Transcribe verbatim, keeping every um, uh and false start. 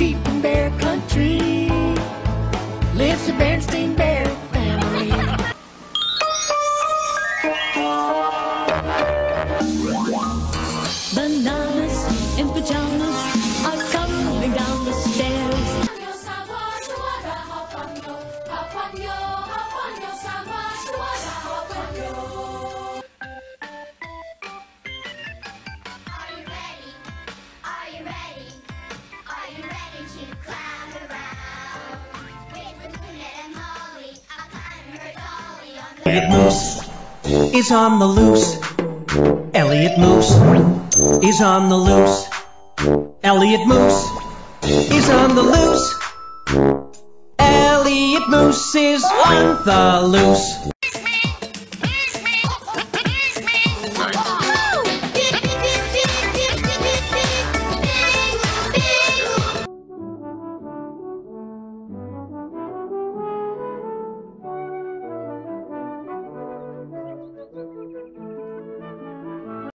deep in bear country lives the Bernstein Bear family. Bananas in pajamas are coming down the stairs. Elliot Moose is on the loose. Elliot Moose is on the loose. Elliot Moose is on the loose. Elliot Moose is on the loose.